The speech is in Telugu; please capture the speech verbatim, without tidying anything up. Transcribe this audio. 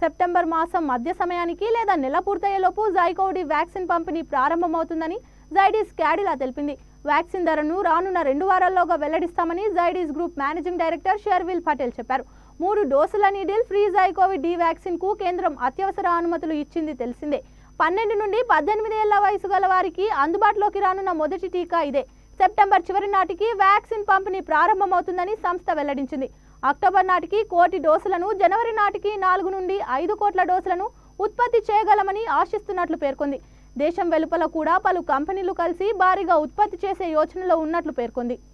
సెప్టెంబర్ మాసం మధ్య సమయానికి లేదా నెల పూర్తయ్యేలోపు జైకోవ్ డి వ్యాక్సిన్ పంపిణీ ప్రారంభమవుతుందని జైడీస్ క్యాడిలా తెలిపింది. వ్యాక్సిన్ ధరను రానున్న రెండు వారాల్లోగా వెల్లడిస్తామని Zydus group managing director Sharvil Patel చెప్పారు. మూడు డోసుల needle free ZyCoV D vaccine కు కేంద్రం అత్యవసర అనుమతులు ఇచ్చింది తెలిసిందే. పన్నెండు నుండి పద్దెనిమిది ఏళ్ల వయసు గల వారికి అందుబాటులోకి రానున్న మొదటి టీకా ఇదే. సెప్టెంబర్ చివరి నాటికి వ్యాక్సిన్ పంపిణీ ప్రారంభమవుతుందని సంస్థ వెల్లడించింది. అక్టోబర్ నాటికి కోటి డోసులను, జనవరి నాటికి నాలుగు నుండి ఐదు కోట్ల డోసులను ఉత్పత్తి చేయగలమని ఆశిస్తున్నట్లు పేర్కొంది. దేశం వెలుపల కూడా పలు కంపెనీలు కలిసి భారీగా ఉత్పత్తి చేసే యోచనలో ఉన్నట్లు పేర్కొంది.